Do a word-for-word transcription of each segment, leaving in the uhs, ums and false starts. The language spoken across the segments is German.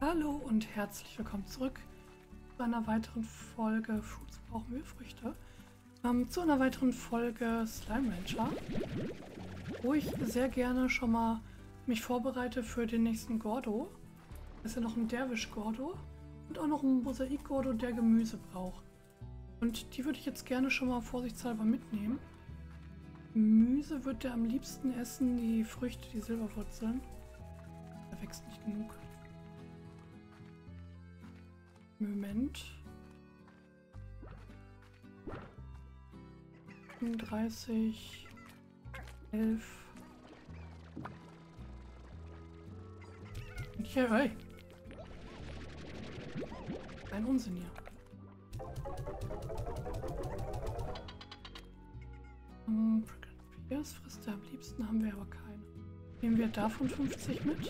Hallo und herzlich willkommen zurück zu einer weiteren Folge Fruits brauchen wir Früchte. Ähm, zu einer weiteren Folge Slime Rancher, wo ich sehr gerne schon mal mich vorbereite für den nächsten Gordo. Das ist ja noch ein Derwisch Gordo und auch noch ein Mosaik Gordo, der Gemüse braucht. Und die würde ich jetzt gerne schon mal vorsichtshalber mitnehmen. Gemüse wird er am liebsten essen, die Früchte, die Silberwurzeln. Da wächst nicht genug. Moment. fünfunddreißig, elf. Und hier, hey. Ein Unsinn hier. Um, Pierce frisst er am liebsten, haben wir aber keine. Nehmen wir davon fünfzig mit.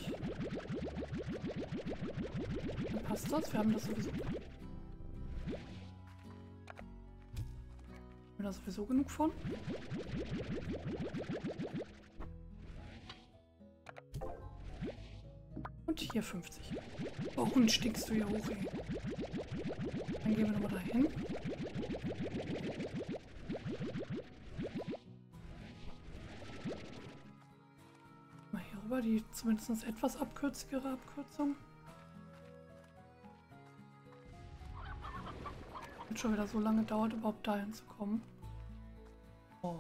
Dann passt das, wir haben das sowieso. Haben wir da sowieso genug von? Und hier fünfzig. Oh, Hund, stinkst du hier hoch, ey. Dann gehen wir nochmal dahin. Mal hier rüber, die zumindest etwas abkürzigere Abkürzung. Und schon wieder so lange dauert, überhaupt dahin zu kommen. Oh.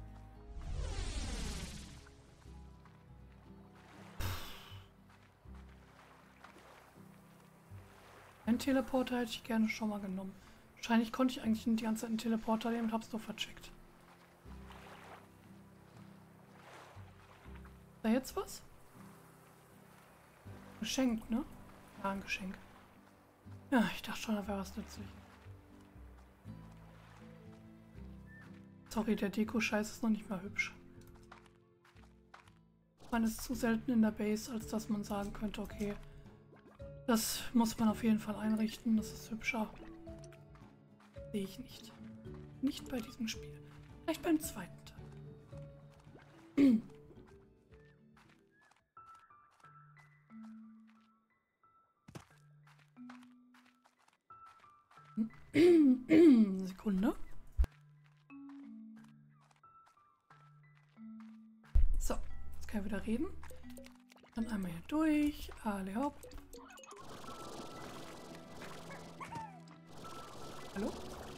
Einen Teleporter hätte ich gerne schon mal genommen. Wahrscheinlich konnte ich eigentlich die ganze Zeit einen Teleporter nehmen und hab's nur vercheckt. Ist da jetzt was? Geschenk, ne? Ja, ein Geschenk. Ja, ich dachte schon, da wäre was nützlich. Sorry, der Deko-Scheiß ist noch nicht mal hübsch. Man ist zu selten in der Base, als dass man sagen könnte, okay, das muss man auf jeden Fall einrichten, das ist hübscher. Sehe ich nicht. Nicht bei diesem Spiel. Vielleicht beim zweiten Teil. Sekunde. So, jetzt kann ich wieder reden. Dann einmal hier durch. Alle hopp. Hallo?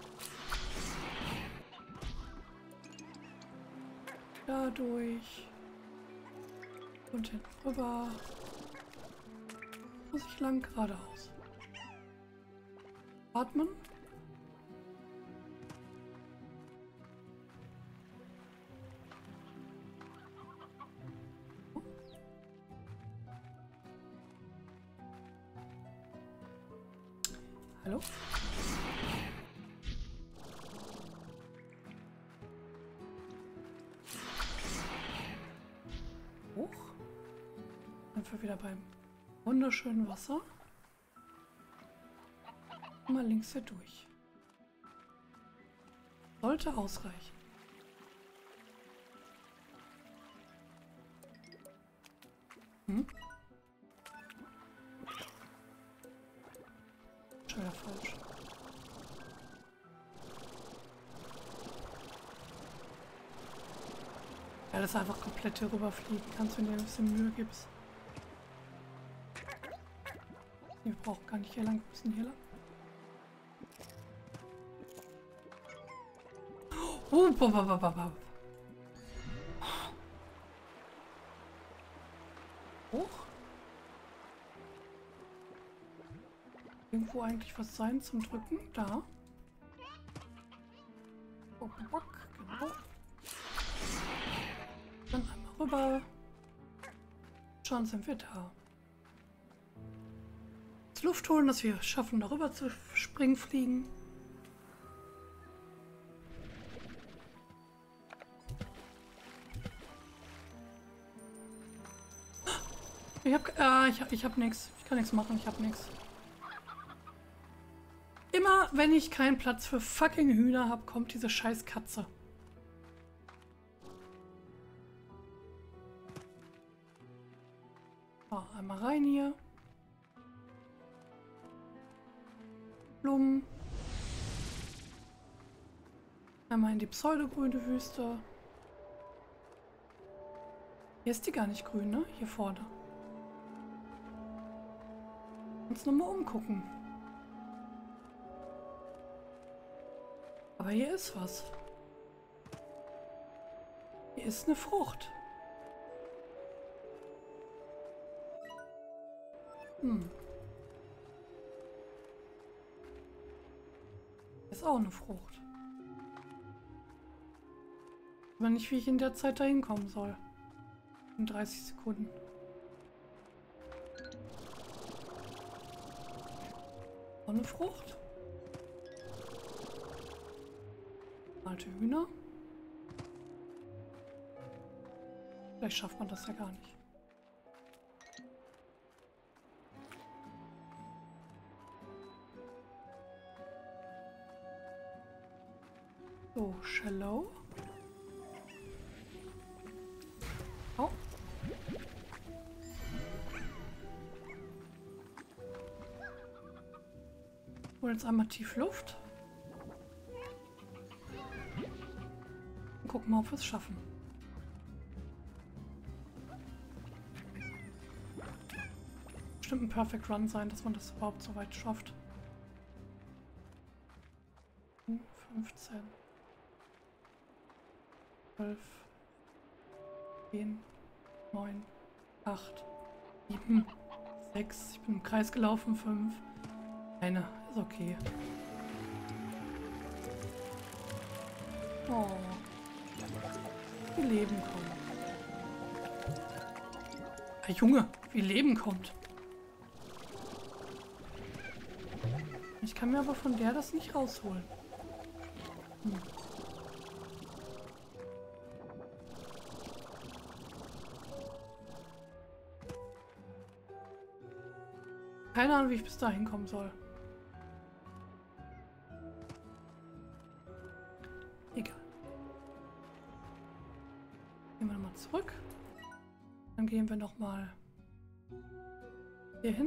Da durch. Und hinten rüber. Muss ich lang geradeaus. Atmen. Hallo? Hoch. Dann sind wir wieder beim wunderschönen Wasser. Mal links hier durch. Sollte ausreichen. Hm? Schon wieder falsch. Ja, das einfach komplett hier rüberfliegen kannst, wenn du dir ein bisschen Mühe gibst. Wir brauchen gar nicht hier lang, wir müssen hier lang. Oh, babababab. Hoch? Irgendwo eigentlich was sein zum Drücken? Da. Oh, genau. Dann einmal rüber. Schon sind wir da. Das Luft holen, dass wir schaffen, darüber zu springen, fliegen. Ich hab, äh, ich, ich hab nix. Ich kann nichts machen, ich hab nix. Immer wenn ich keinen Platz für fucking Hühner habe, kommt diese scheiß Katze. So, einmal rein hier. Wildblumen. Einmal in die pseudogrüne Wüste. Hier ist die gar nicht grün, ne? Hier vorne. Uns nochmal umgucken. Aber hier ist was. Hier ist eine Frucht. Hm. Hier ist auch eine Frucht. Aber nicht, wie ich in der Zeit dahin kommen soll. In dreißig Sekunden. Auch eine Frucht. Alte Hühner. Vielleicht schafft man das ja gar nicht. So, Shallow. Oh. Holen jetzt einmal tief Luft. Und gucken mal, ob wir es schaffen. Bestimmt ein Perfect Run sein, dass man das überhaupt so weit schafft. fünfzehn. zwölf. zehn. neun. acht. sieben. sechs. Ich bin im Kreis gelaufen. fünf. Eine. Ist okay. Oh. Wie Leben kommt. Ah, Junge, wie Leben kommt. Ich kann mir aber von der das nicht rausholen. Hm. Keine Ahnung, wie ich bis dahin kommen soll. Egal. Gehen wir nochmal zurück. Dann gehen wir nochmal hier hin.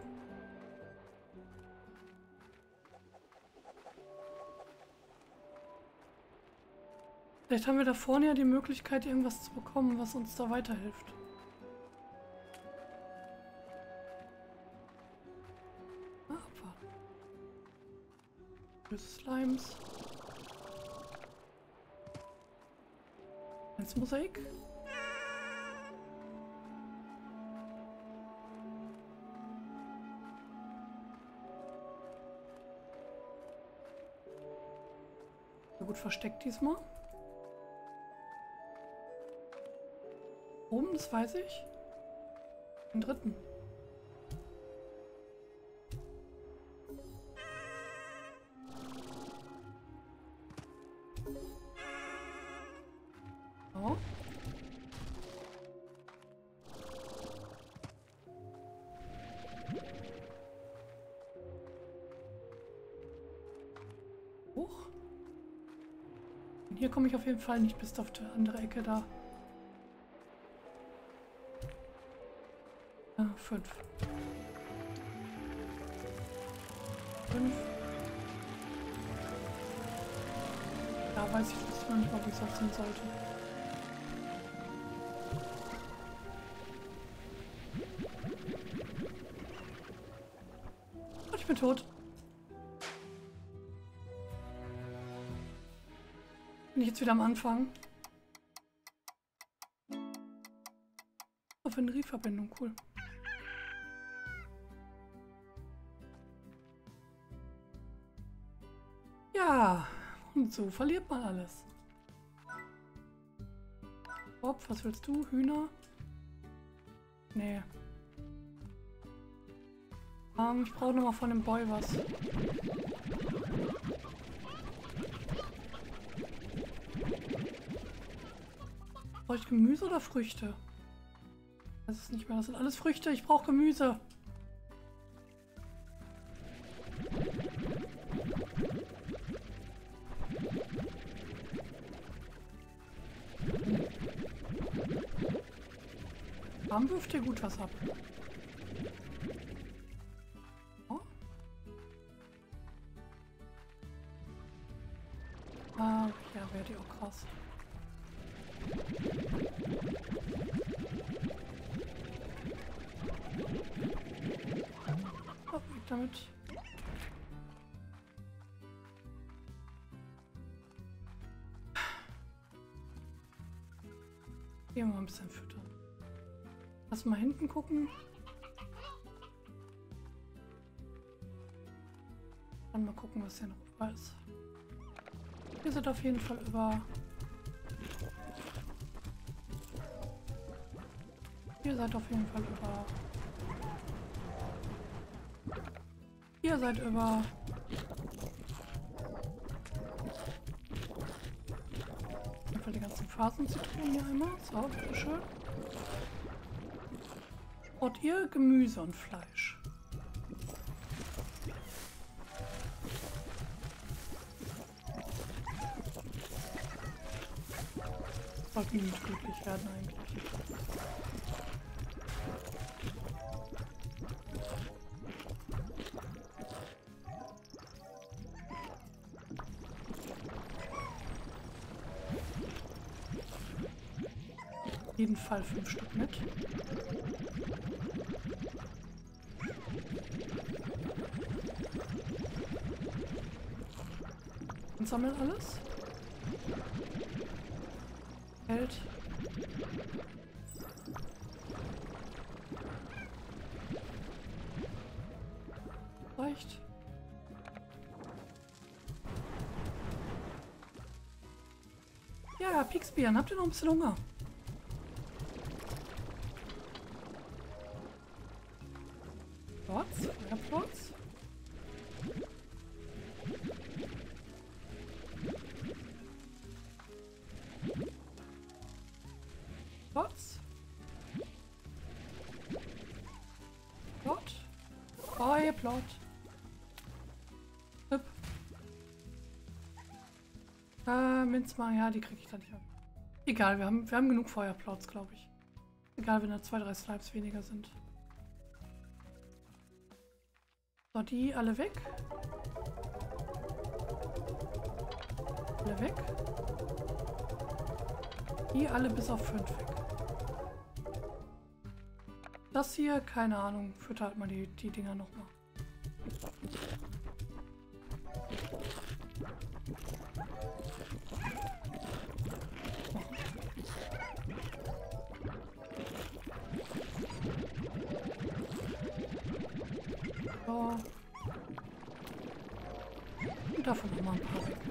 Vielleicht haben wir da vorne ja die Möglichkeit, irgendwas zu bekommen, was uns da weiterhilft. Ah, abwarten. Böse Slimes. Ins Mosaik. Sehr gut versteckt diesmal. Oben, das weiß ich. Den dritten. So. Hoch. Und hier komme ich auf jeden Fall nicht bis auf die andere Ecke da. Ah, fünf. Fünf. Da weiß ich jetzt noch nicht mal, wie es aussehen sollte. Und ich bin tot. Bin ich jetzt wieder am Anfang? Auf eine Riefverbindung, cool. Ja, und so verliert man alles. Bob, was willst du? Hühner? Nee. Ähm, ich brauche nochmal von dem Boy was. Brauche ich Gemüse oder Früchte? Das ist nicht mehr, das sind alles Früchte. Ich brauche Gemüse. Warum wirft ihr gut was ab? Oh. die auch krass. Oh, weg damit. Hier mal ein bisschen füttern. Lass mal hinten gucken. Dann mal gucken, was hier noch über ist. Hier sind auf jeden Fall über. Ihr seid auf jeden Fall über. Ihr seid über. Auf jeden Fall die ganzen Phasenzitronen hier einmal. So, bitteschön. Braucht ihr Gemüse und Fleisch? Sollten die nicht glücklich werden eigentlich. Auf jeden Fall fünf Stück mit. Und sammeln alles. Geld. Reicht. Ja, Pixbieren, habt ihr noch ein bisschen Hunger? Plots? Feuerplots? Plots? Plot? Feuerplot. Hüpp. Äh, Minzma, ja, die kriege ich da nicht ab. Egal, wir haben, wir haben genug Feuerplots, glaube ich. Egal, wenn da zwei, drei Slimes weniger sind. So, die alle weg. Alle weg. Die alle bis auf fünf weg. Das hier, keine Ahnung, füttert mal die, die Dinger nochmal. So. Und davon nochmal ein paar weg.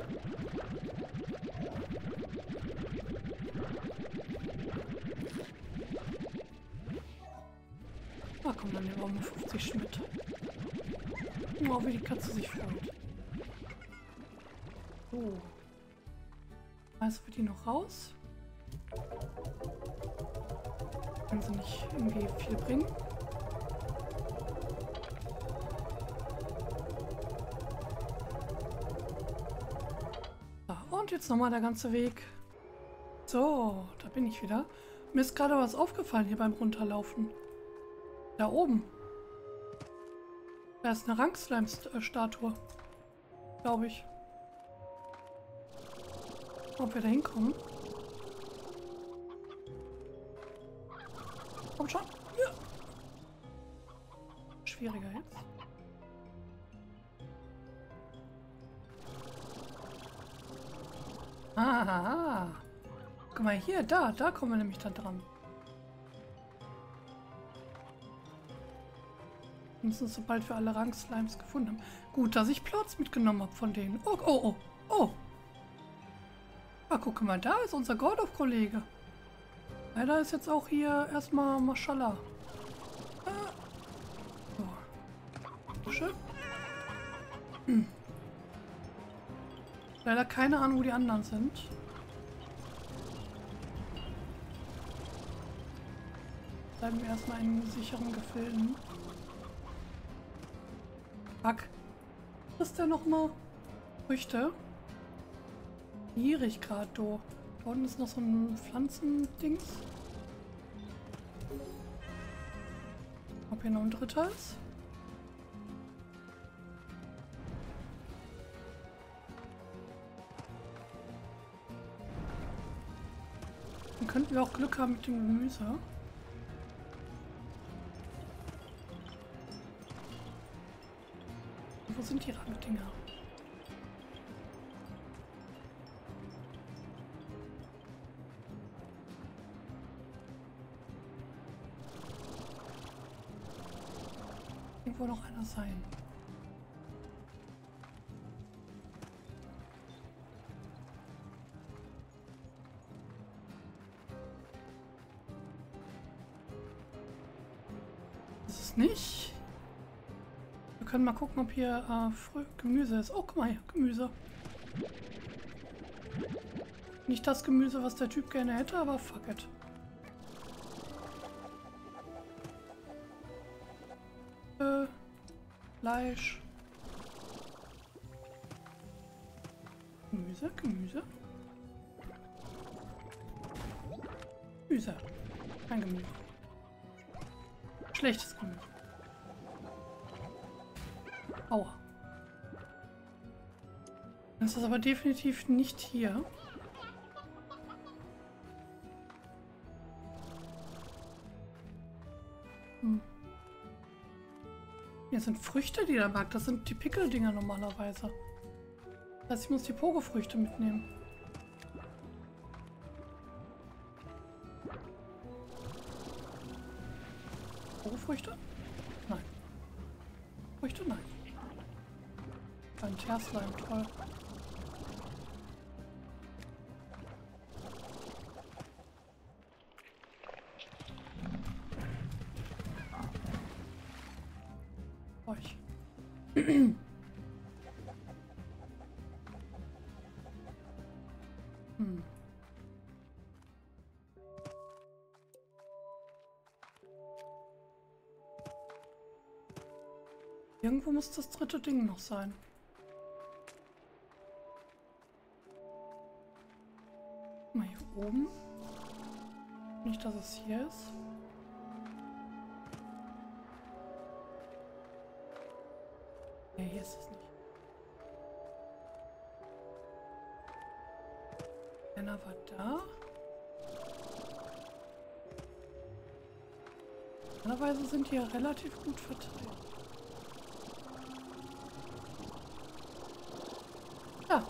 Ah, komm, dann nehmen wir mal fünfzig mit. Oh, wie die Katze sich freut. So. Also wird die noch raus. Können sie nicht irgendwie viel bringen. So, und jetzt nochmal der ganze Weg. So, da bin ich wieder. Mir ist gerade was aufgefallen hier beim Runterlaufen. Da oben. Da ist eine Rangslime-Statue. Glaube ich. Ob wir da hinkommen? Komm schon. Ja. Schwieriger jetzt. Ah. Guck mal hier, da, da kommen wir nämlich dann dran. Mindestens sobald wir alle Rangslimes gefunden haben. Gut, dass ich Plots mitgenommen habe von denen. Oh, oh, oh, oh. Ah, guck mal, da ist unser Gordof-Kollege. Leider ist jetzt auch hier erstmal Maschallah. Ah. So. Schön. Hm. Leider keine Ahnung, wo die anderen sind. Bleiben wir erstmal in sicheren Gefilden. Fuck. Was ist der nochmal? Früchte? Gierig gerade, do. Da unten ist noch so ein Pflanzendings. Ob hier noch ein dritter ist? Dann könnten wir auch Glück haben mit dem Gemüse. Wo sind die Rabendinger? Irgendwo noch einer sein. Das ist nicht. Wir können mal gucken, ob hier äh, Frü Gemüse ist. Oh, guck mal hier, Gemüse. Nicht das Gemüse, was der Typ gerne hätte, aber fuck it. Äh, Fleisch. Gemüse, Gemüse. Gemüse. Kein Gemüse. Schlechtes Gemüse. Aua. Das ist aber definitiv nicht hier. Hm. Hier sind Früchte, die der mag. Das sind die Pickeldinger normalerweise. Das heißt, ich muss die Pogo-Früchte mitnehmen. Pogo-Früchte? Nein. Früchte? Nein. Ein Teerslime, toll. Euch. hm. Irgendwo muss das dritte Ding noch sein. Mal hier oben. Nicht, dass es hier ist. Nee, hier ist es nicht. Einer war da. Normalerweise sind die ja relativ gut verteilt. Ja.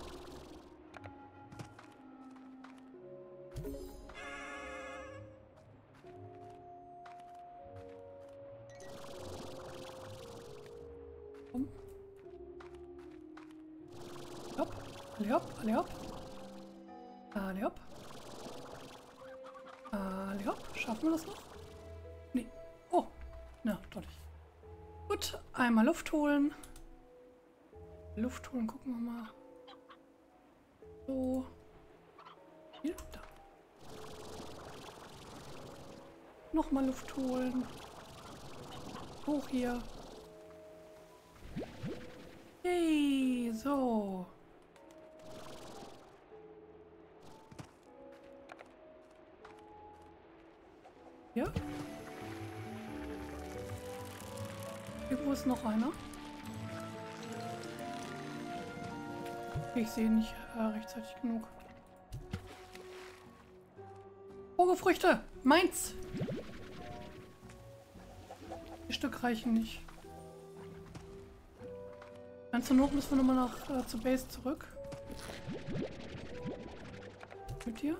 Um. Hopp, alle hopp, alle hopp. Alle hopp. Alle hopp. Schaffen wir das noch? Nee. Oh. Na, doch nicht. Gut, einmal Luft holen. Luft holen, gucken wir mal. So. Hier, da. Nochmal Luft holen. Hoch hier. Yay, so. Ja. Irgendwo ist noch einer. Ich sehe nicht äh, rechtzeitig genug. Pogo-Früchte! Meins! Die Stück reichen nicht. Dann zur Not müssen wir nochmal nach äh, zur Base zurück. Mit dir?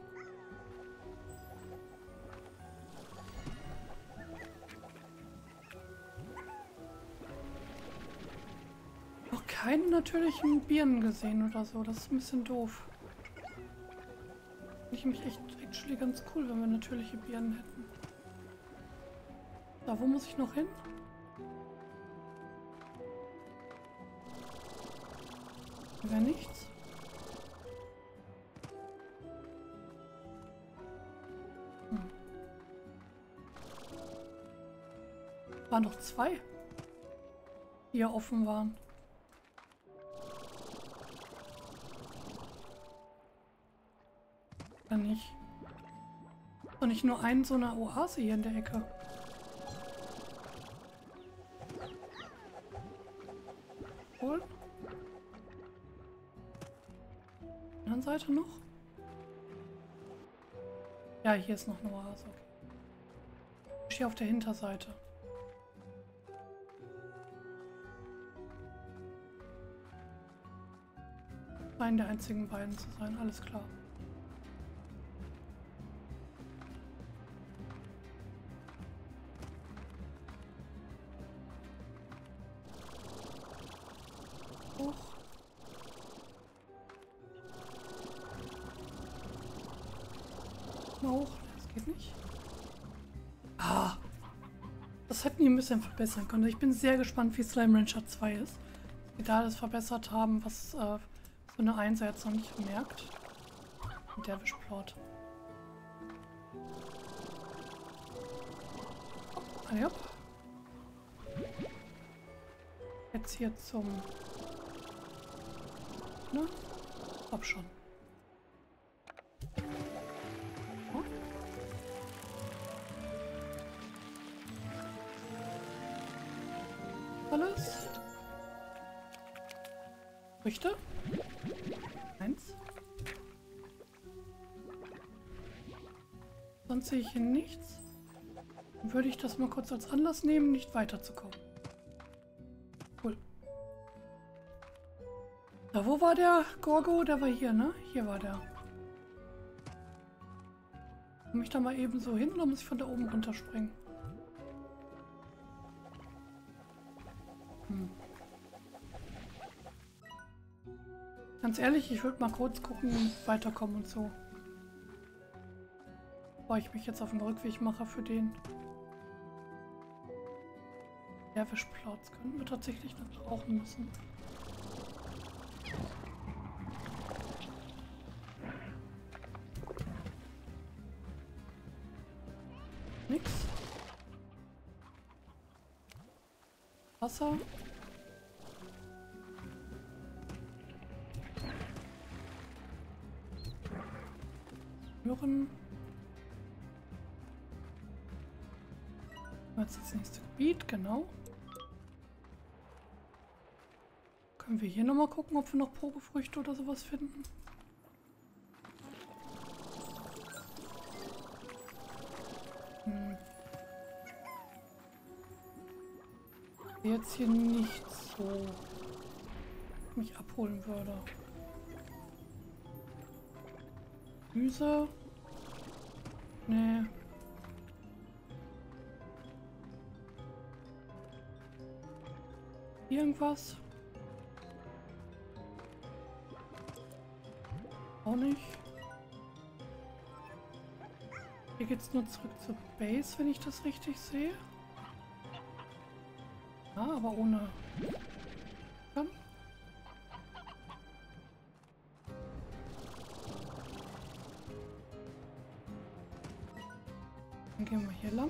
Noch keinen natürlichen Birnen gesehen oder so. Das ist ein bisschen doof. Ich mich echt actually ganz cool, wenn wir natürliche Birnen hätten. Da, wo muss ich noch hin? Wäre nichts. Hm. Waren doch zwei, die ja offen waren. Oder nicht? Und nicht nur ein so eine Oase hier in der Ecke. Holen. Anderen Seite noch. Ja, hier ist noch eine Oase. Ich stehe auf der Hinterseite. Scheinen der einzigen beiden zu sein, alles klar. Hoch. Mal hoch, das geht nicht. Ah, das hätten die ein bisschen verbessern können. Ich bin sehr gespannt, wie Slime Rancher zwei ist. Wie da alles verbessert haben, was äh, so eine Einser jetzt noch nicht merkt. Und der Wischplot. Ah, ja. Jetzt hier zum... Ne? Hab schon. Oh. Alles. Früchte. Eins. Sonst sehe ich hier nichts. Dann würde ich das mal kurz als Anlass nehmen, nicht weiterzukommen. Cool. Da, wo war der Gorgo? Der war hier, ne? Hier war der. Komme ich da mal eben so hin oder muss ich von da oben runterspringen? Hm. Ganz ehrlich, ich würde mal kurz gucken, weiterkommen und so. Bevor ich mich jetzt auf den Rückweg mache für den. Der Wischplatz können wir tatsächlich noch brauchen müssen. Nix. Wasser. Möhren. Jetzt das nächste Gebiet, genau. Können wir hier nochmal gucken, ob wir noch Probefrüchte oder sowas finden? Hm. Jetzt hier nicht so mich abholen würde. Gemüse. Nee. Irgendwas? Auch nicht. Hier geht's nur zurück zur Base, wenn ich das richtig sehe. Ja, aber ohne... Dann. Dann gehen wir hier lang.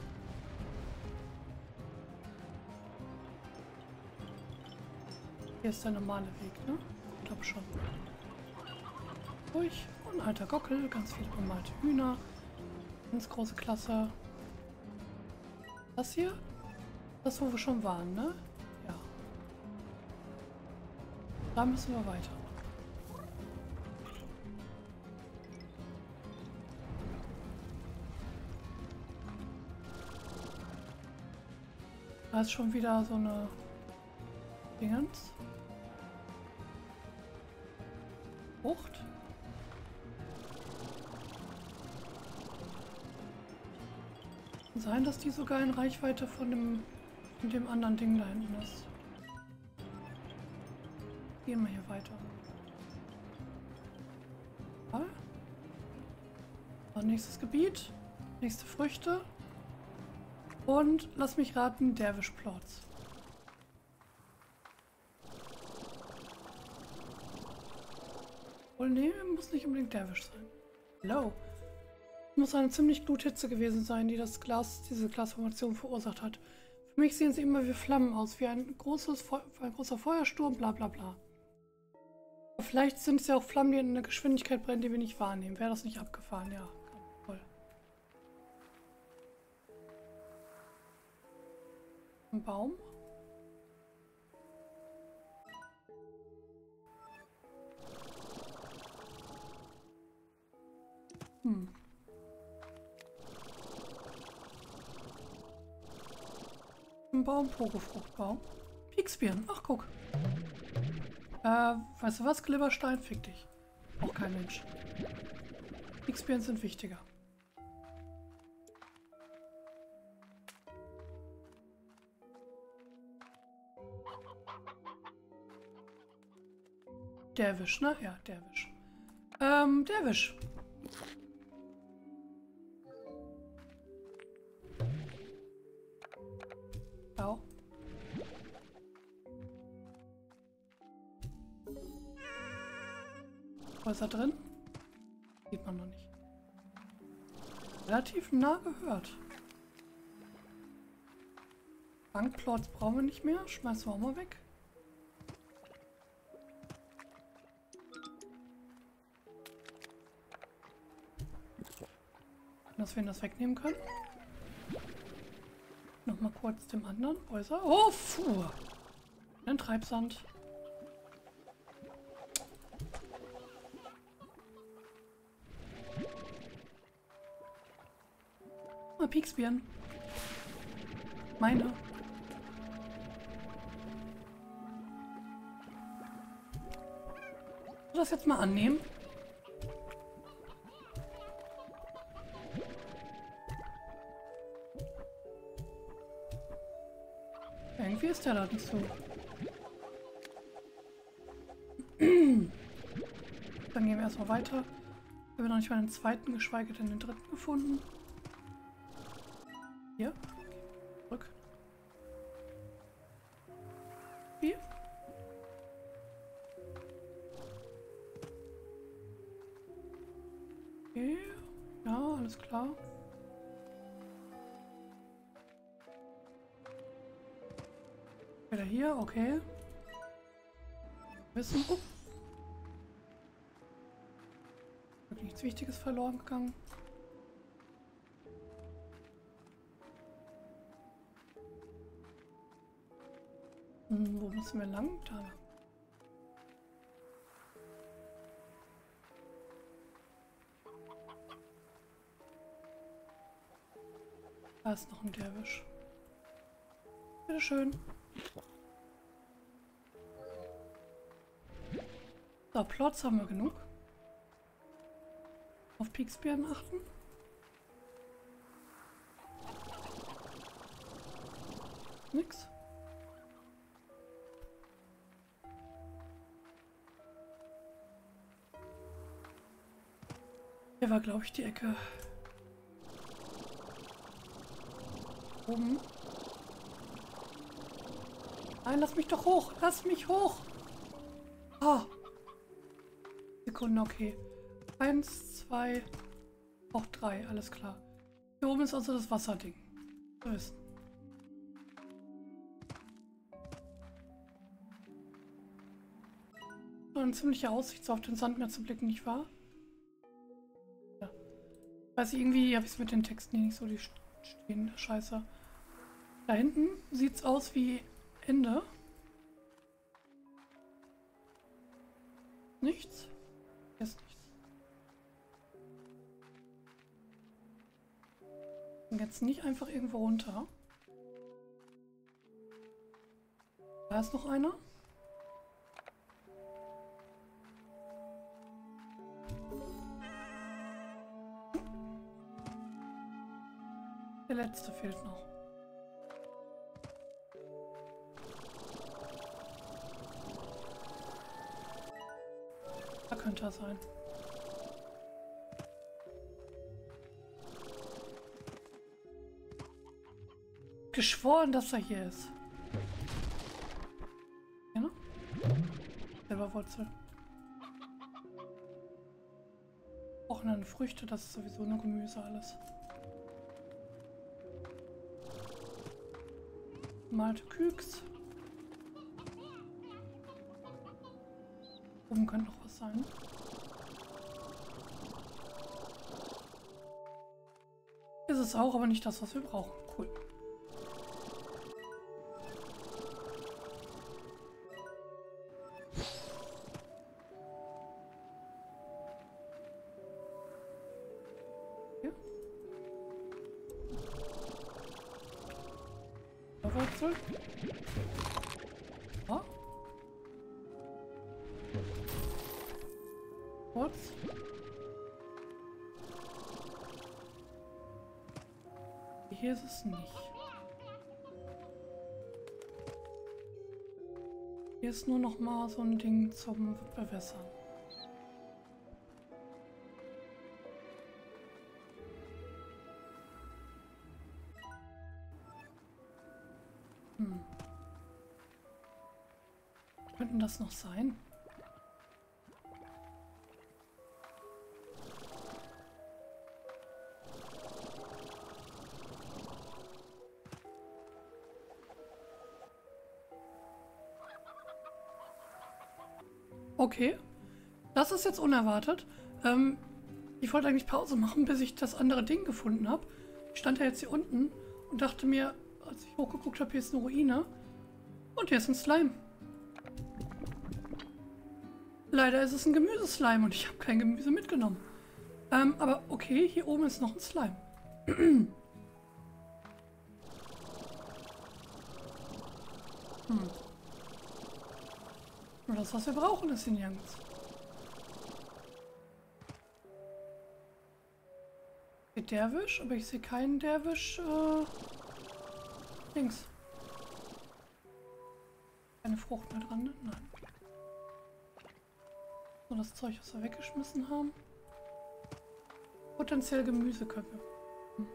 Hier ist der normale Weg, ne? Ich glaube schon. Ruhig. Und ein alter Gockel, ganz viele bemalte Hühner. Ganz große Klasse. Das hier? Das, wo wir schon waren, ne? Ja. Da müssen wir weiter. Da ist schon wieder so eine Dingens. Frucht. Kann sein, dass die sogar in Reichweite von dem, von dem anderen Ding da hinten ist. Gehen wir hier weiter. Ja. So, nächstes Gebiet. Nächste Früchte. Und lass mich raten, Derwischplotz. Wohl, nee, muss nicht unbedingt Derwisch sein. Hello. Muss eine ziemlich Gluthitze gewesen sein, die das Glas, diese Glasformation verursacht hat. Für mich sehen sie immer wie Flammen aus, wie ein, großes Fe ein großer Feuersturm, bla bla bla. Aber vielleicht sind es ja auch Flammen, die in einer Geschwindigkeit brennen, die wir nicht wahrnehmen. Wäre das nicht abgefahren? Ja, voll. Ein Baum? Hm. Pflaumenbaum, Pogofruchtbaum. Pieksbeeren. Ach, guck. Äh, weißt du was? Glibberstein, fick dich. Auch kein Mensch. Pieksbeeren sind wichtiger. Derwisch, ne? Ja, Derwisch. Ähm, Derwisch. Ja. Wo ist er drin? Sieht man noch nicht. Relativ nah gehört. Bankplots brauchen wir nicht mehr. Schmeißen wir auch mal weg. Dass wir ihn das wegnehmen können. Nochmal kurz dem anderen äußer. Oh, fuhr! Ein Treibsand. Mal Pieksbeeren. Meine. Ich das jetzt mal annehmen. Irgendwie ist der da nicht so. Dann gehen wir erstmal weiter. Wir haben noch nicht mal den zweiten, geschweige denn den dritten gefunden. Hier. Zurück. Hier. Okay. Ja, alles klar. Wieder hier, okay. Wissen. Oh. Nichts Wichtiges verloren gegangen. Hm, wo müssen wir lang? Da lang. Da ist noch ein Derwisch. Bitteschön. So, Plots haben wir genug. Auf Pieksbeeren achten. Nix. Hier war, glaube ich, die Ecke. Oben. Nein, lass mich doch hoch. Lass mich hoch. Ah. Sekunden, okay. Eins, zwei, auch drei, alles klar. Hier oben ist also das Wasserding. So ist. So eine ziemliche Aussicht, so auf den Sandmeer zu blicken, nicht wahr? Ja. Weiß ich, irgendwie habe ich es mit den Texten hier nicht so die stehen. Scheiße. Da hinten sieht es aus wie Ende. Nichts? Hier ist nichts. Und jetzt nicht einfach irgendwo runter. Da ist noch einer. Der letzte fehlt noch. Da könnte er sein. Geschworen, dass er hier ist. Ja, ne? Silberwurzel. Auch eine Früchte, das ist sowieso nur Gemüse alles. Malte Küks. Oben könnte noch was sein. Ist es auch, aber nicht das, was wir brauchen. Cool. Silberwurzel. Ja. Kurz. Hier ist es nicht. Hier ist nur noch mal so ein Ding zum Bewässern. Hm. Könnten das noch sein? Okay, das ist jetzt unerwartet. Ähm, ich wollte eigentlich Pause machen, bis ich das andere Ding gefunden habe. Ich stand ja jetzt hier unten und dachte mir, als ich hochgeguckt habe, hier ist eine Ruine. Und hier ist ein Slime. Leider ist es ein Gemüseslime und ich habe kein Gemüse mitgenommen. Ähm, aber okay, hier oben ist noch ein Slime. hm. Nur das, was wir brauchen, ist hier nirgends. Ich sehe Derwisch, aber ich sehe keinen Derwisch. Äh, links. Keine Frucht mehr dran, ne? Nein. So, das Zeug, was wir weggeschmissen haben. Potenziell Gemüseköpfe. Hm.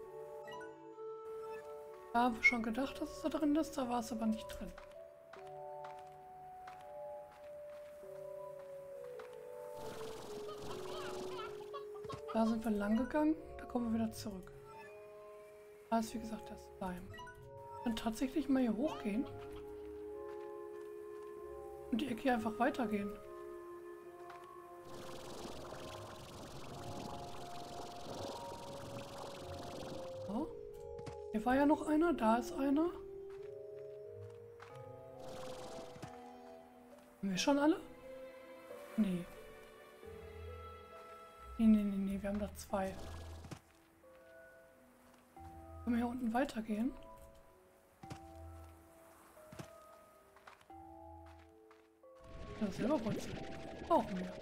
Da haben wir schon gedacht, dass es da drin ist, da war es aber nicht drin. Da sind wir lang gegangen, da kommen wir wieder zurück. Da ist wie gesagt der Slime. Dann tatsächlich mal hier hochgehen. Und die Ecke hier einfach weitergehen. So. Hier war ja noch einer, da ist einer. Haben wir schon alle? Nee. Nee, nee, nee, nee, wir haben da zwei. Können wir hier unten weitergehen? Ja, Silberwurzel. Brauchen wir.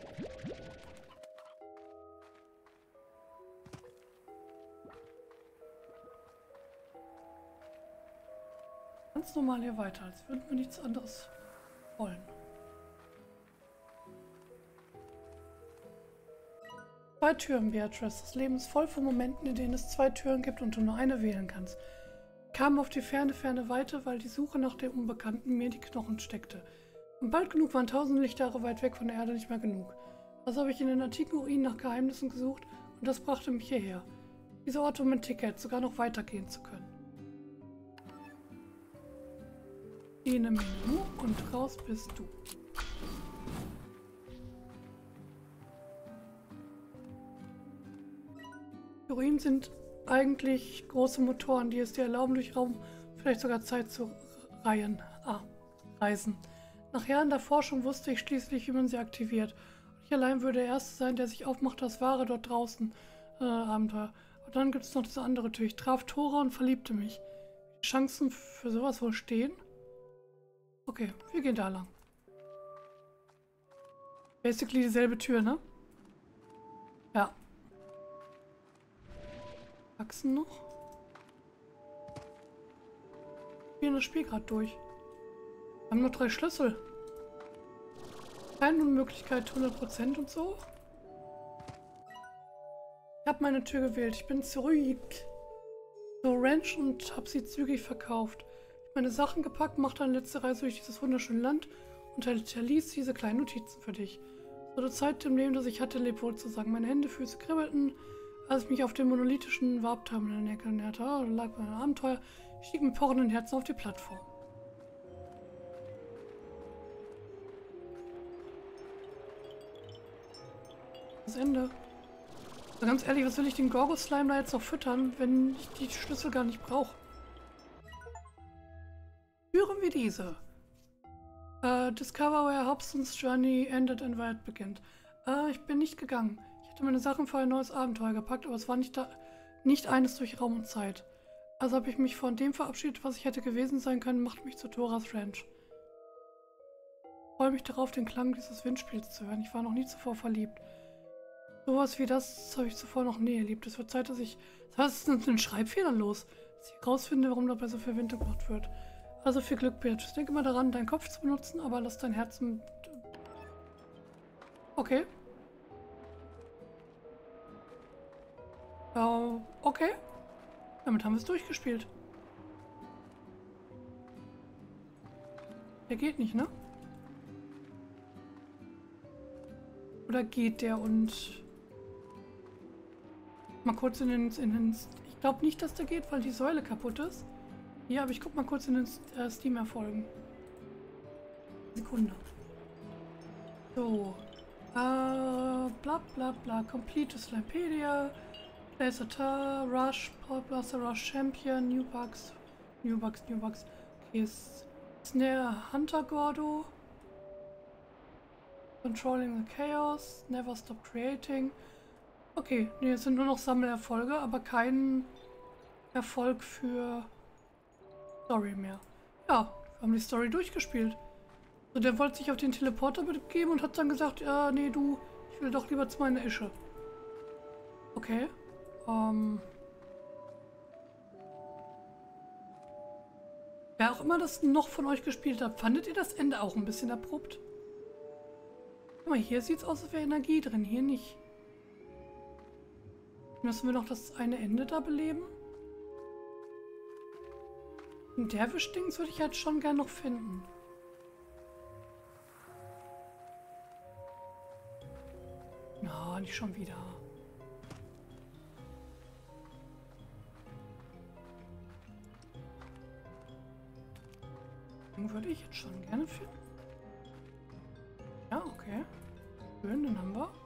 Ganz normal hier weiter, als würden wir nichts anderes wollen. Zwei Türen, Beatrice. Das Leben ist voll von Momenten, in denen es zwei Türen gibt und du nur eine wählen kannst. Ich kam auf die ferne, ferne Weite, weil die Suche nach dem Unbekannten mir die Knochen steckte. Und bald genug waren tausend Lichtjahre weit weg von der Erde nicht mehr genug. Also habe ich in den antiken Ruinen nach Geheimnissen gesucht und das brachte mich hierher. Dieser Ort um ein Ticket, sogar noch weitergehen zu können. In einem Menü und raus bist du. Die Ruinen sind eigentlich große Motoren, die es dir erlauben, durch Raum vielleicht sogar Zeit zu reihen. Ah, reisen. Nach Jahren der Forschung wusste ich schließlich, wie man sie aktiviert. Und ich allein würde der Erste sein, der sich aufmacht, das wahre dort draußen äh, Abenteuer. Und dann gibt es noch diese andere Tür. Ich traf Tora und verliebte mich. Die Chancen für sowas wohl stehen? Okay, wir gehen da lang. Basically dieselbe Tür, ne? Ja. Wachsen noch? Wir spielen das Spiel gerade durch. Wir haben nur drei Schlüssel. Keine Unmöglichkeit, hundert Prozent und so. Ich habe meine Tür gewählt. Ich bin zurück zur Ranch und habe sie zügig verkauft. Ich habe meine Sachen gepackt, machte eine letzte Reise durch dieses wunderschöne Land und hinterließ diese kleinen Notizen für dich. So eine Zeit im Leben, das ich hatte, lebt wohl zu sagen. Meine Hände, Füße kribbelten, als ich mich auf dem monolithischen Warp-Terminal näherte. Da lag mein Abenteuer. Ich stieg mit pochenden Herzen auf die Plattform. Das Ende. Also ganz ehrlich, was will ich den Gorgo-Slime da jetzt noch füttern, wenn ich die Schlüssel gar nicht brauche? Führen wir diese. Uh, discover where Hobson's journey ended and where it beginnt. Uh, ich bin nicht gegangen. Ich hatte meine Sachen für ein neues Abenteuer gepackt, aber es war nicht, da, nicht eines durch Raum und Zeit. Also habe ich mich von dem verabschiedet, was ich hätte gewesen sein können, macht mich zu Thoras Ranch. Ich freue mich darauf, den Klang dieses Windspiels zu hören. Ich war noch nie zuvor verliebt. Sowas wie das habe ich zuvor noch nie erlebt. Es wird Zeit, dass ich... Was ist denn mit den Schreibfehlern los? Dass ich herausfinde, warum dabei so viel Wind gemacht wird. Also viel Glück, Bitch. Denke mal daran, deinen Kopf zu benutzen, aber lass dein Herzen... Okay. Uh, okay. Damit haben wir es durchgespielt. Der geht nicht, ne? Oder geht der und... Mal kurz in den... In den ich glaube nicht, dass der geht, weil die Säule kaputt ist. Ja, aber ich guck mal kurz in den äh, Steam-Erfolgen. Sekunde. So. Äh, bla bla bla. Complete Slimepedia. Blazer, Rush, Power Blaster, Rush Champion, New Bugs, New Bugs, New Bugs. Okay, Snare Hunter Gordo. Controlling the Chaos, Never Stop Creating. Okay, nee, es sind nur noch Sammelerfolge, aber kein Erfolg für Story mehr. Ja, wir haben die Story durchgespielt. So, der wollte sich auf den Teleporter begeben und hat dann gesagt, ja, nee, du, ich will doch lieber zu meiner Ische. Okay. Ähm. Wer auch immer das noch von euch gespielt hat, fandet ihr das Ende auch ein bisschen abrupt? Guck mal, hier sieht es aus, als wäre Energie drin, hier nicht. Müssen wir noch das eine Ende da beleben? Und der Wischdings würde ich halt schon gern noch finden. Na, nicht schon wieder. Den würde ich jetzt schon gerne finden. Ja, okay. Schön, den haben wir.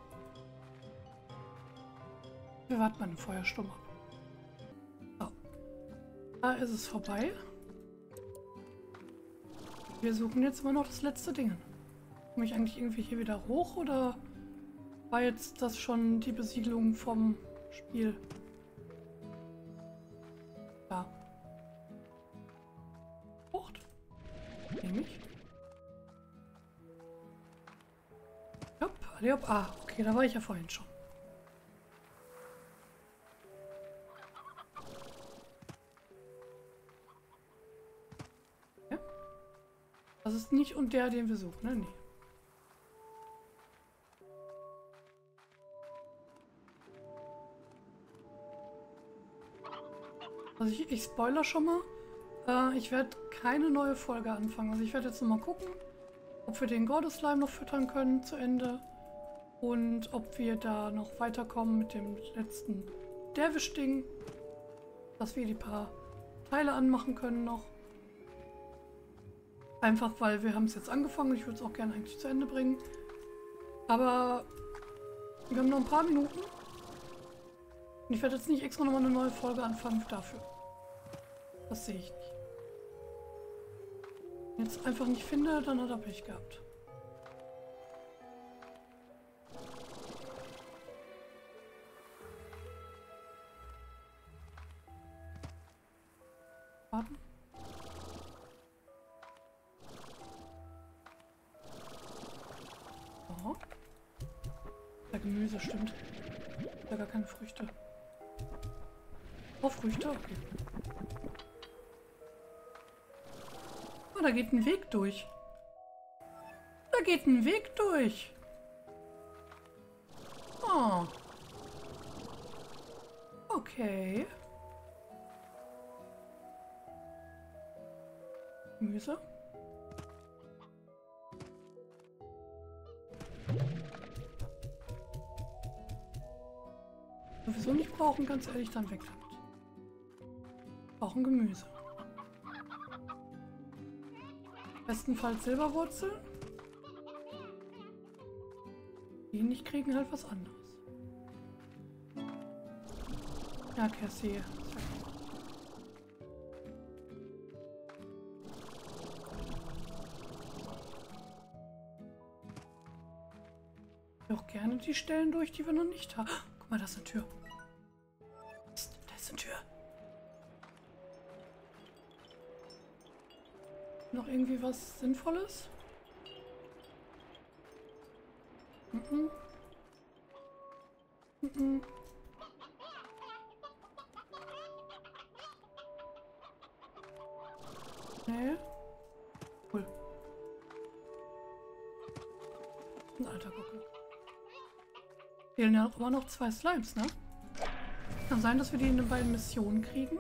Wir warten mal den Feuersturm ab. So. Da ist es vorbei. Wir suchen jetzt immer noch das letzte Ding. Komme ich eigentlich irgendwie hier wieder hoch oder war jetzt das schon die Besiegelung vom Spiel? Ja. Frucht. Nehme ich. Hopp, alle hopp. Ah, okay, da war ich ja vorhin schon. Ja. Das ist nicht und der, den wir suchen, ne? Nee. Also ich, ich spoiler schon mal. Äh, ich werde keine neue Folge anfangen. Also ich werde jetzt noch mal gucken, ob wir den Gordo-Slime noch füttern können zu Ende. Und ob wir da noch weiterkommen mit dem letzten Derwisch-Ding. Dass wir die paar Teile anmachen können noch. Einfach weil wir haben es jetzt angefangen und ich würde es auch gerne eigentlich zu Ende bringen. Aber wir haben noch ein paar Minuten. Und ich werde jetzt nicht extra nochmal eine neue Folge anfangen dafür. Das sehe ich nicht. Wenn ich jetzt einfach nicht finde, dann hat er Pech gehabt. Warten. So. Der Gemüse stimmt. Da gar keine Früchte. Oh, Früchte, okay. Oh, da geht ein Weg durch. Da geht ein Weg durch. Oh. Okay. Gemüse. Sowieso nicht brauchen, ganz ehrlich, dann weg damit. Brauchen Gemüse. Bestenfalls Silberwurzel. Die nicht kriegen, halt was anderes. Ja, Cassie. Auch gerne die Stellen durch, die wir noch nicht haben. Guck mal, da ist eine Tür. Psst, da ist eine Tür. noch irgendwie was Sinnvolles? Mhm. Mhm. Nee. Cool. Ein alter Gockel. Fehlen ja immer noch zwei Slimes, ne? Kann sein, dass wir die in den beiden Missionen kriegen.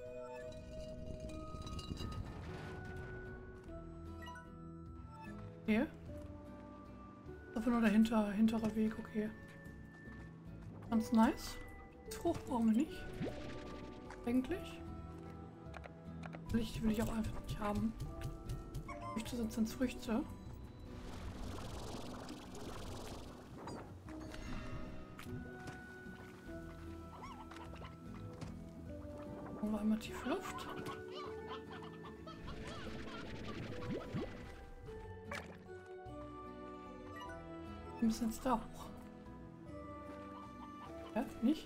Okay. Einfach nur der hinter, hintere Weg, okay. Ganz nice. Frucht brauchen wir nicht. Eigentlich. Will ich, will ich auch einfach nicht haben. Früchte sind sonst Früchte. Machen wir einmal tiefe Luft. Wir müssen jetzt da hoch. Ja, nicht?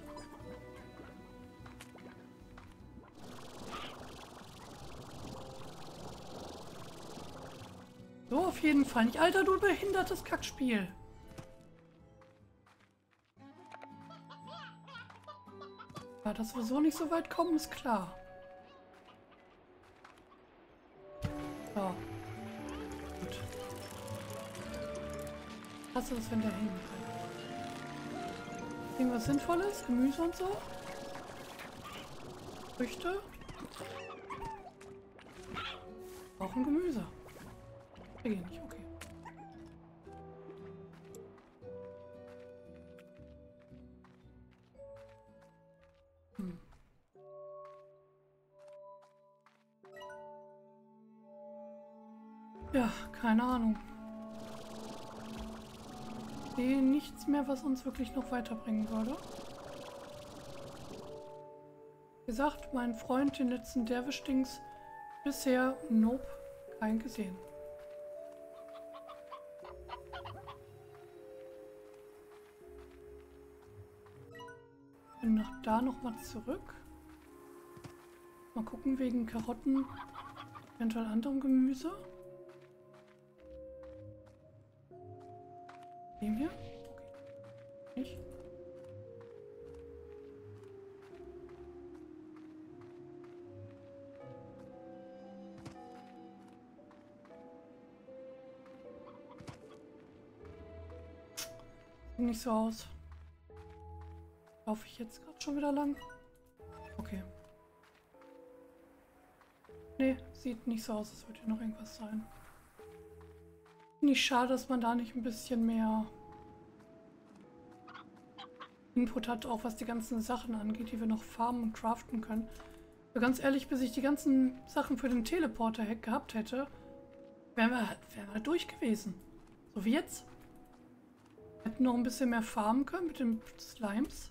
So, auf jeden Fall nicht. Alter, du behindertes Kackspiel. Ja, dass wir so nicht so weit kommen, ist klar. So. Gut. Was ist, wenn der hängen bleibt? Irgendwas Sinnvolles? Gemüse und so? Früchte? Brauchen Gemüse. Kriege ich nicht, okay. Hm. Ja, keine Ahnung. Ich sehe nichts mehr, was uns wirklich noch weiterbringen würde. Wie gesagt, mein Freund, den letzten Derwisch-Dings, bisher, nope, kein gesehen. Und nach da nochmal zurück. Mal gucken wegen Karotten, eventuell anderem Gemüse. Dem hier? Okay. Nicht. Sieht nicht so aus. Laufe ich jetzt gerade schon wieder lang? Okay. Nee, sieht nicht so aus, als würde hier noch irgendwas sein. Nicht schade, dass man da nicht ein bisschen mehr Input hat, auch was die ganzen Sachen angeht, die wir noch farmen und craften können. Aber ganz ehrlich, bis ich die ganzen Sachen für den Teleporter-Hack gehabt hätte, wären wir, wären wir durch gewesen. So wie jetzt. Wir hätten noch ein bisschen mehr farmen können mit den Slimes.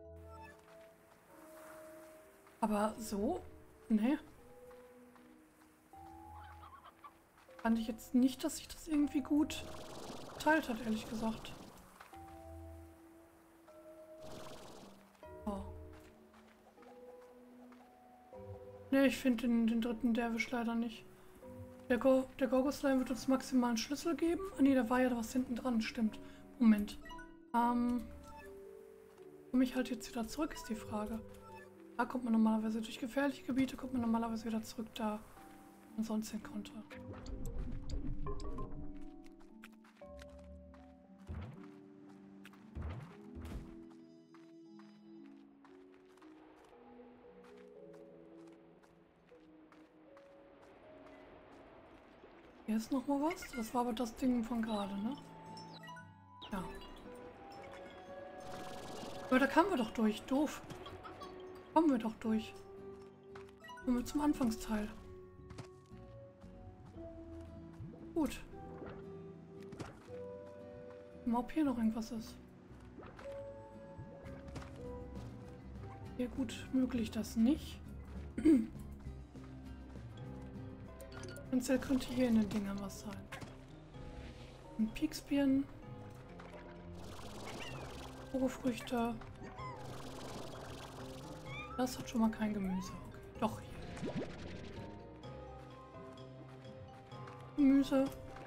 Aber so? Nee. Fand ich jetzt nicht, dass sich das irgendwie gut geteilt hat, ehrlich gesagt. Oh. Nee, ich finde den, den dritten Derwisch leider nicht. Der, Go der Gogo-Slime wird uns maximal einen Schlüssel geben. Ah nee, da war ja was hinten dran, stimmt. Moment. Ähm. Komme ich halt jetzt wieder zurück, ist die Frage. Da kommt man normalerweise durch gefährliche Gebiete, kommt man normalerweise wieder zurück, da man sonst hin konnte. Hier ist noch mal was. Das war aber das Ding von gerade, ne? Ja. Aber da kamen wir doch durch. Doof. Kommen wir doch durch. Kommen wir zum Anfangsteil. Gut. Mal, ob hier noch irgendwas ist. Hier gut möglich das nicht. Potenziell könnte hier in den Dingern was sein. Ein Pieksbirnen. Früchte. Das hat schon mal kein Gemüse. Okay. Doch hier. Gemüse.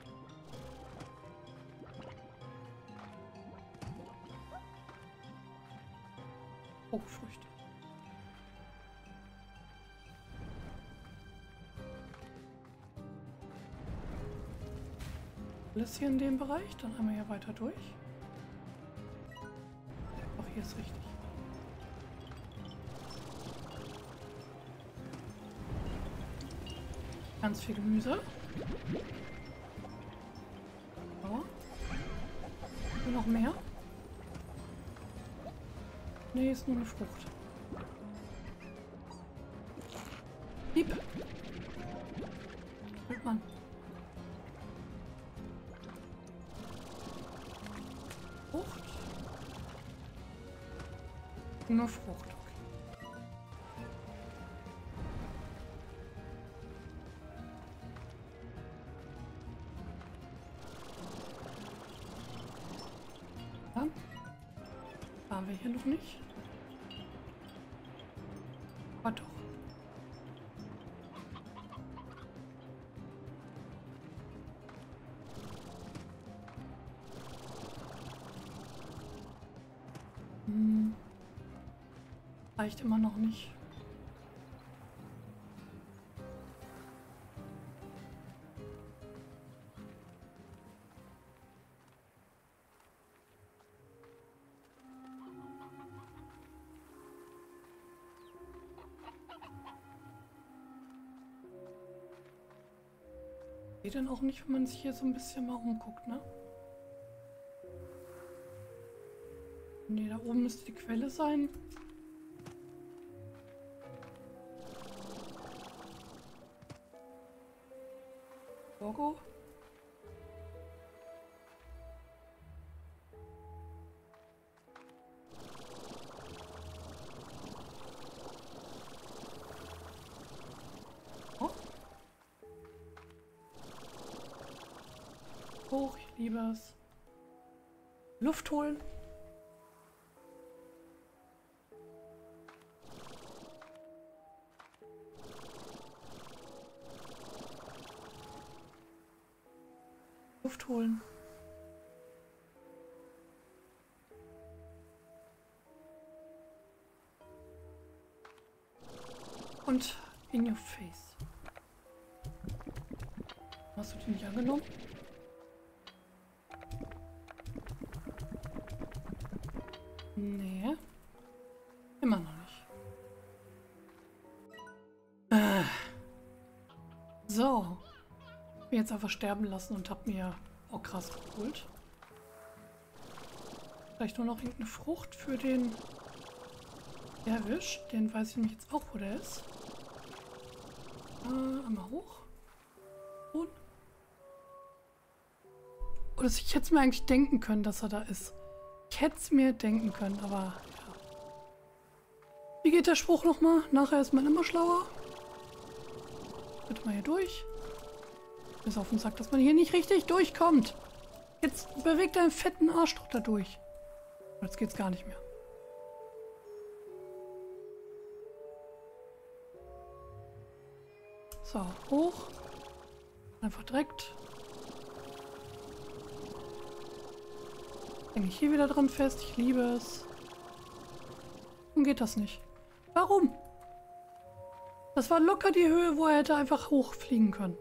Fruchtfrüchte. Alles hier in dem Bereich, dann einmal hier weiter durch. Doch, hier ist richtig. Ganz viel Gemüse. So. Und noch mehr? Nee, ist nur eine Frucht. Piep. Hört man. Frucht. Nur Frucht. Okay. Ja. Waren wir hier noch nicht? Aber doch. Hm. Reicht immer noch nicht. Geht dann auch nicht, wenn man sich hier so ein bisschen mal umguckt, ne? Ne, da oben müsste die Quelle sein. Logo. Oh. Hoch, ich liebe es. Luft holen. Luft holen. Und in your face. Hast du die nicht angenommen? Nee. Immer noch nicht. Äh. So. Mir jetzt einfach sterben lassen und hab mir auch krass geholt. Vielleicht nur noch irgendeine Frucht für den Derwisch. Den weiß ich nämlich jetzt auch, wo der ist. Äh, einmal hoch. Und. Oder ich hätte es mir eigentlich denken können, dass er da ist. Ich hätte es mir denken können, aber ja. Wie geht der Spruch nochmal? Nachher ist man immer schlauer. Bitte mal hier durch. Ist auf den Sack, dass man hier nicht richtig durchkommt. Jetzt bewegt deinen fetten Arsch doch da durch. Jetzt geht's gar nicht mehr. So, hoch. Einfach direkt. Hänge ich hier wieder dran fest. Ich liebe es. Warum geht das nicht? Warum? Das war locker die Höhe, wo er hätte einfach hochfliegen können.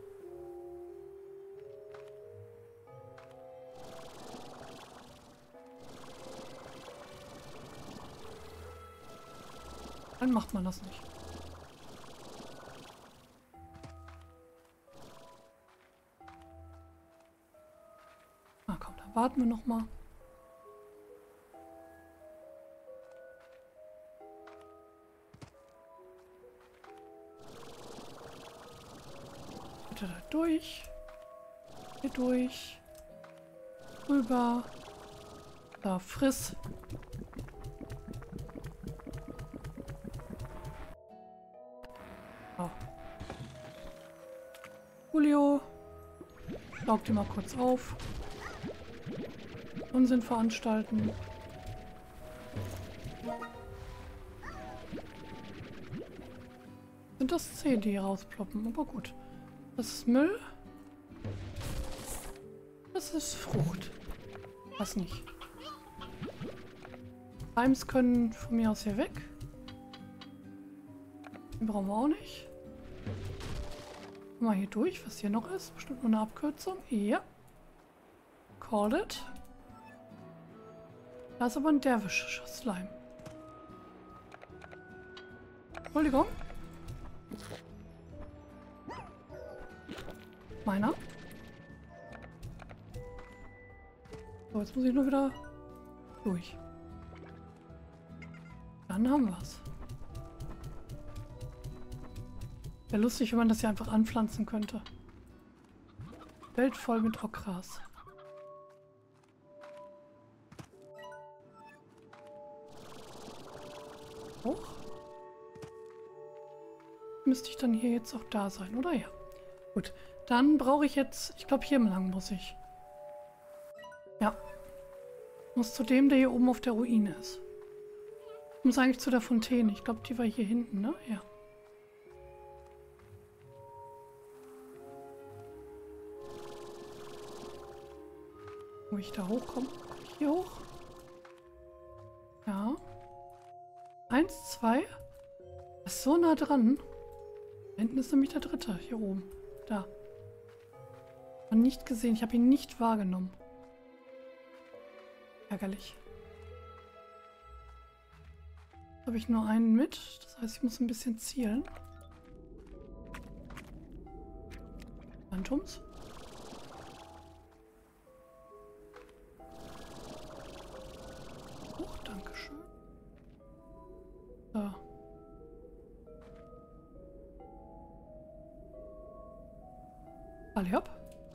Dann macht man das nicht. Na komm, dann warten wir noch mal. Bitte da durch. Hier durch. Rüber. Da, friss. Oh. Julio. Saug die mal kurz auf. Unsinn veranstalten. Sind das Zehen, die hier rausploppen? Aber gut. Das ist Müll. das ist Frucht. Das nicht. Slimes können von mir aus hier weg. Den brauchen wir auch nicht. Mal hier durch, was hier noch ist. Bestimmt nur eine Abkürzung. Ja. Called it. Da ist aber ein Derwisch-Slime. Entschuldigung. Meiner. So, jetzt muss ich nur wieder durch. Dann haben wir es. Wäre lustig, wenn man das hier einfach anpflanzen könnte. Welt voll mit Okras. Hoch. Müsste ich dann hier jetzt auch da sein, oder? Ja. Gut. Dann brauche ich jetzt... Ich glaube, hier lang muss ich. Ja. Muss zu dem, der hier oben auf der Ruine ist. Ich muss eigentlich zu der Fontäne. Ich glaube, die war hier hinten, ne? Ja. Wo ich da hochkomme? Komme ich hier hoch? Ja. Eins, zwei. Das ist so nah dran. Da hinten ist nämlich der dritte. Hier oben. Da. Und nicht gesehen. Ich habe ihn nicht wahrgenommen. Ärgerlich. Jetzt habe ich nur einen mit. Das heißt, ich muss ein bisschen zielen. Phantums. Oh, danke schön. So. Alle hopp.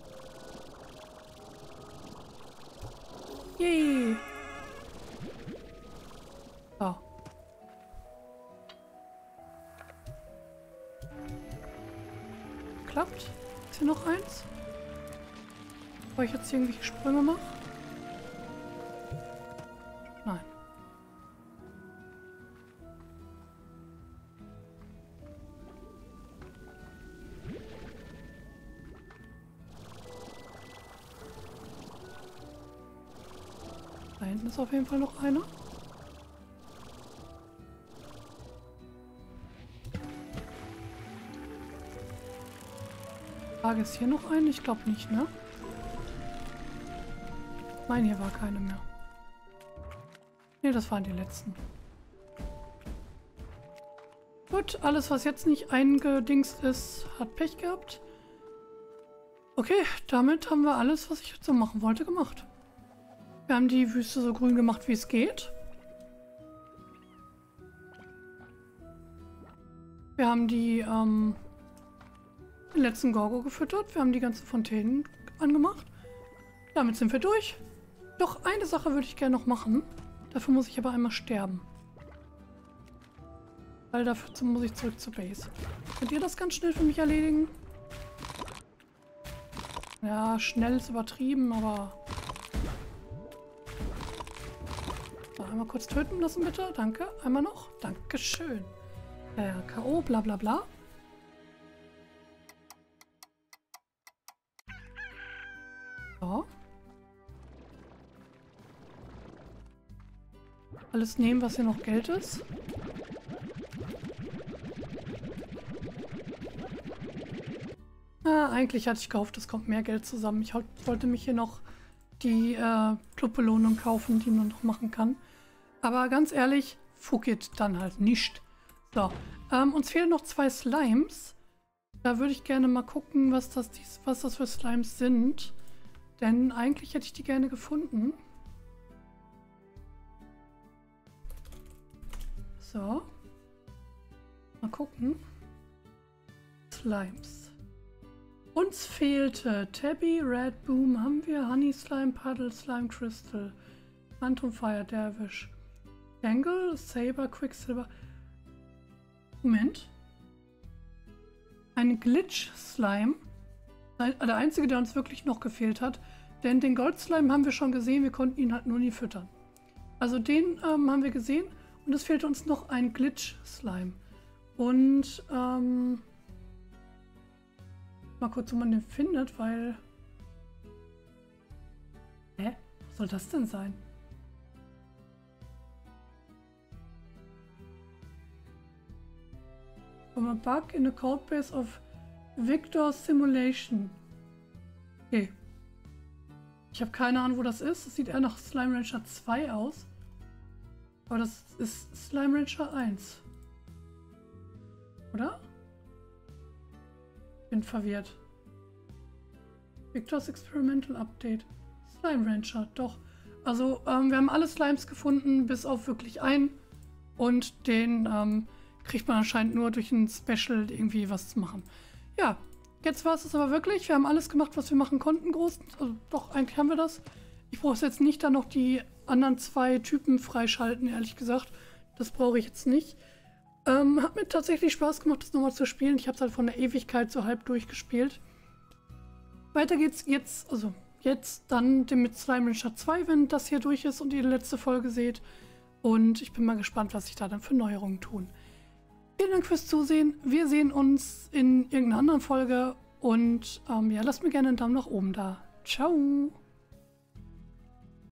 Yay. So. Klappt. Ist hier noch eins? Bevor ich jetzt irgendwelche Sprünge mache? Nein. Da hinten ist auf jeden Fall noch einer. Frage, ist hier noch eine? Ich glaube nicht, ne? Nein, hier war keine mehr. Ne, das waren die letzten. Gut, alles, was jetzt nicht eingedingst ist, hat Pech gehabt. Okay, damit haben wir alles, was ich jetzt so machen wollte, gemacht. Wir haben die Wüste so grün gemacht, wie es geht. Wir haben die, ähm, den letzten Gorgo gefüttert. Wir haben die ganzen Fontänen angemacht. Damit sind wir durch. Doch eine Sache würde ich gerne noch machen. Dafür muss ich aber einmal sterben. Weil dafür muss ich zurück zur Base. Könnt ihr das ganz schnell für mich erledigen? Ja, schnell ist übertrieben, aber... So, einmal kurz töten lassen, bitte. Danke. Einmal noch. Dankeschön. Äh, K O, bla bla bla. So. Alles nehmen, was hier noch Geld ist. Ah, eigentlich hatte ich gehofft, es kommt mehr Geld zusammen. Ich wollte mich hier noch die äh, Clubbelohnung kaufen, die man noch machen kann. Aber ganz ehrlich, fuck it dann halt nicht. So, ähm, uns fehlen noch zwei Slimes. Da würde ich gerne mal gucken, was das, dies, was das für Slimes sind. Denn eigentlich hätte ich die gerne gefunden. So. Mal gucken. Slimes. Uns fehlte Tabby, Red Boom, haben wir, Honey Slime, Puddle, Slime Crystal, Phantom Fire, Dervish, Tangle, Saber, Quicksilver. Moment. Ein Glitch Slime. Der einzige, der uns wirklich noch gefehlt hat. Denn den Gold Slime haben wir schon gesehen, wir konnten ihn halt nur nie füttern. Also den ähm, haben wir gesehen und es fehlt uns noch ein Glitch Slime. Und ähm, mal kurz, wo man den findet, weil Hä? Was soll das denn sein? From a bug in the codebase of Victor Simulation. Okay. Ich habe keine Ahnung, wo das ist. Das sieht eher nach Slime Rancher zwei aus. Aber das ist Slime Rancher eins. Oder? Bin verwirrt. Victor's Experimental Update. Slime Rancher, doch. Also, ähm, wir haben alle Slimes gefunden, bis auf wirklich einen. Und den ähm, kriegt man anscheinend nur durch ein Special irgendwie was zu machen. Ja, jetzt war es das aber wirklich. Wir haben alles gemacht, was wir machen konnten, groß. Also, doch, eigentlich haben wir das. Ich brauche jetzt nicht dann noch die anderen zwei Typen freischalten, ehrlich gesagt. Das brauche ich jetzt nicht. Ähm, hat mir tatsächlich Spaß gemacht, das nochmal zu spielen. Ich habe es halt von der Ewigkeit so halb durchgespielt. Weiter geht's jetzt, also jetzt dann mit Slime Rancher zwei, wenn das hier durch ist und ihr die letzte Folge seht. Und ich bin mal gespannt, was sich da dann für Neuerungen tun. Vielen Dank fürs Zusehen. Wir sehen uns in irgendeiner anderen Folge. Und ähm, ja, lasst mir gerne einen Daumen nach oben da. Ciao!